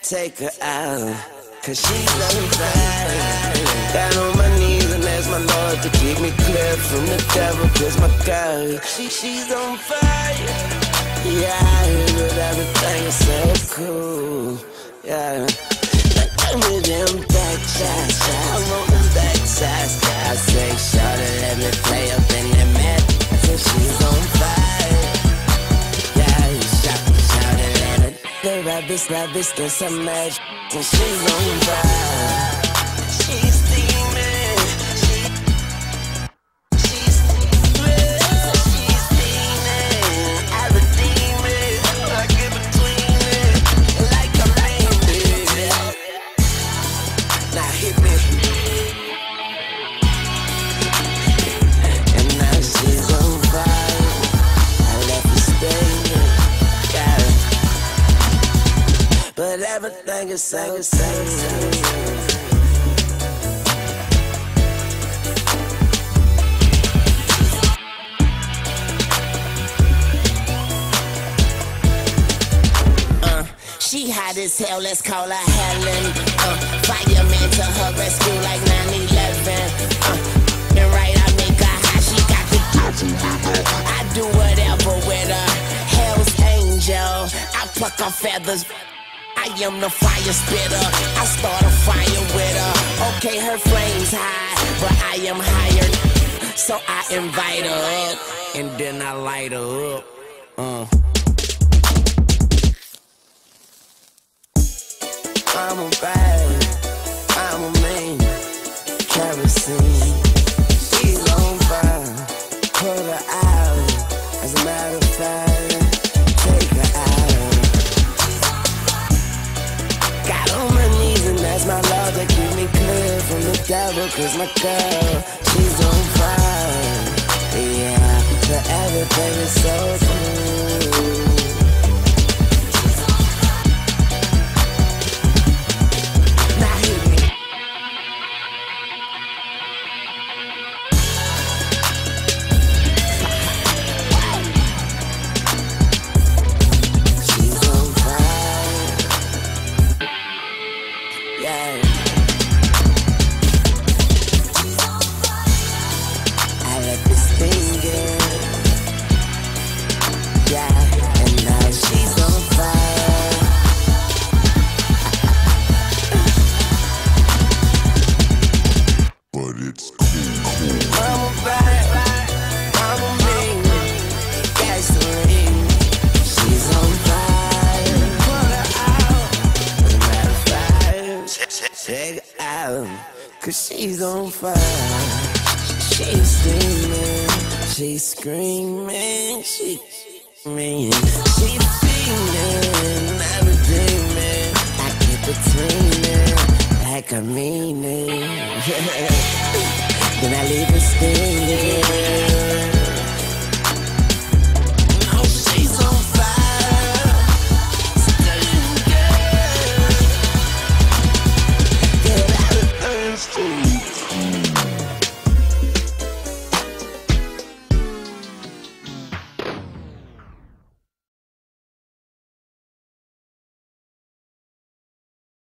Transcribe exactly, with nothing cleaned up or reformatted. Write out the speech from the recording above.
take her out, cause she's on fire. Down on my knees and ask my Lord to keep me clear from the devil, cause my girl, she, she's on fire. Yeah, but everything is so cool. Yeah, I'm with them back shots, I want them back shots. I say, shawty, let me play up in that mat, so she's on fire. Yeah, shawty, shawty, let me play right this, right this, get some magic, so she's on fire. She's steaming, she, she's steaming, she's steaming, I redeem it, I get between it, like a rain, baby. Now hit me. And now she's on fire, I left her staying, yeah. But everything is so, so, so. She hot as hell, let's call her Helen. Uh, fireman to her rescue like nine eleven. Uh, and right, I make her hot, she got the I do whatever with her. Hell's angel, I pluck her feathers. I am the fire spitter, I start a fire with her. Okay, her flame's high, but I am higher. So I invite her up, and then I light her up. Uh. I'm a bad, I'm a mean, kerosene. She's on fire, put her out. As a matter of fact, take her out. Got on my knees and ask my Lord to keep me clear from the devil, cause my girl, she's on fire. Yeah, but everything is so cool. Cause she's on fire, she's steaming, she's screaming, she's mean, she's feeling, I'm redeeming, I get between it, like I mean it, then I leave her stinging.